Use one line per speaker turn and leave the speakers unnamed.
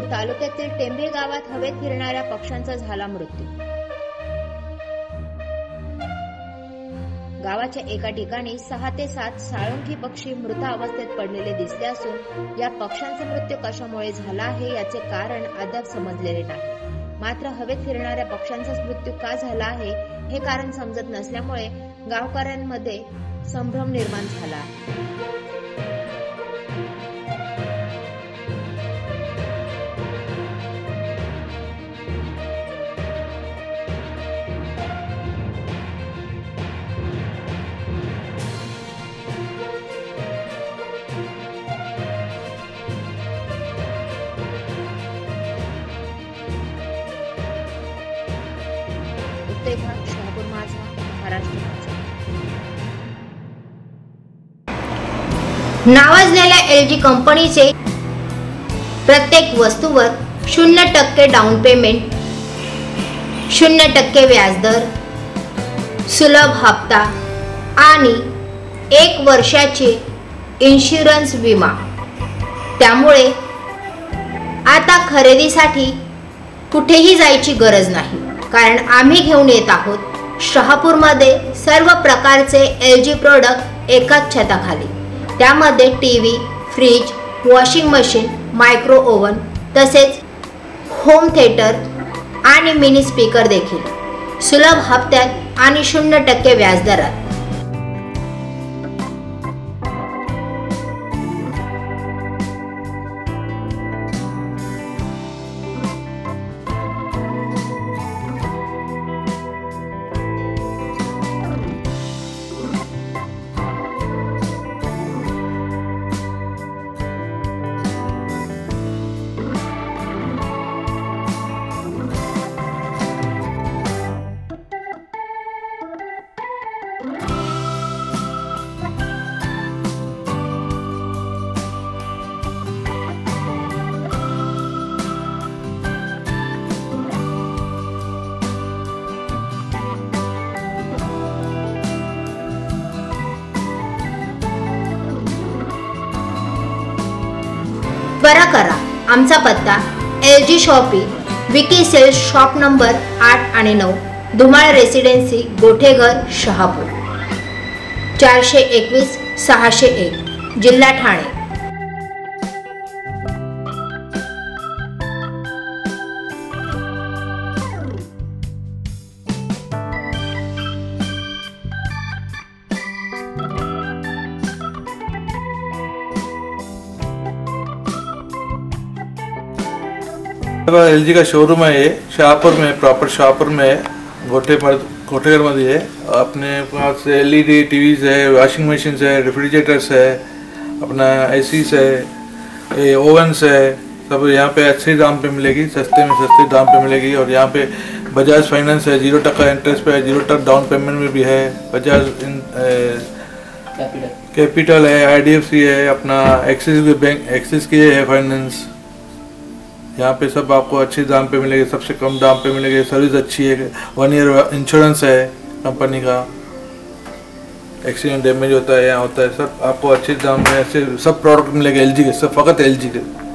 तालुक्यातील टेंभे गावात हवेत फिरणाऱ्या पक्ष्यांचा झाला मृत्यू। गावाच्या एका ठिकाणी 6 ते 7 साळुंखी पक्षी मृत अवस्थेत पडलेले दिसले असून या पक्ष्यांचा मृत्यू कशामुळे झाला आहे याचे कारण अद्याप समजलेले नाही। मात्र हवेत फिरणाऱ्या पक्ष्यांचाच मृत्यू का झाला आहे हे कारण समजत नसल्यामुळे गावकऱ्यांमध्ये संभ्रम निर्माण झाला आहे। शहापूर माझा, महाराष्ट्र माझा।
नावाजलेल्या LG कंपनीचे प्रत्येक वस्तूवर 0% डाऊन पेमेंट, 0% व्याजदर, सुलभ हप्ता आणि 1 वर्षाचे इन्शुरन्स विमा। त्यामुळे आता खरेदीसाठी कुठेही जायची गरज नाही, कारण आम्ही घेऊन येत आहोत शहापूरमध्ये सर्व प्रकारचे LG प्रोडक्ट एकाच छताखाली। त्यामध्ये TV, fridge, washing machine, micro oven तसेच होम थिएटर आणि मिनी स्पीकर देखील सुलभ हप्त्यात आणि 0% व्याजदरात। बरा करा आमचा पत्ता LG shoppe, Vicky sales shop number 8 आणि 9, धुमाळ रेसिडेन्सी, गोठेघर, शहापूर, 421 601, जिल्हा ठाणे।
LG का शोरूम है ये शाहपुर में, प्रॉपर शाहपुर में है, गोठेघर में है। अपने पास LED टीवीज है, वॉशिंग मशीन्स है, रेफ्रिजरेटर्स है, अपना ACs है, ये ओवन्स है, सब यहाँ पे अच्छे दाम पे मिलेगी, सस्ते में सस्ते दाम पे मिलेगी। और यहाँ पे बजाज फाइनेंस है, 0% इंटरेस्ट पे है, 0% डाउन पेमेंट में भी है। बजाज कैपिटल है, IDFC है, अपना एक्सिस बैंक, एक्सिस की है फाइनेंस। यहाँ पे सब आपको अच्छे दाम पे मिलेंगे, सबसे कम दाम पे मिलेंगे। सर्विस अच्छी है, 1 ईयर इंश्योरेंस है कंपनी का, एक्सीडेंट डैमेज होता है यहाँ होता है, सब आपको अच्छे दाम में ऐसे सब प्रोडक्ट मिलेंगे LG के, सब फ़कत LG के।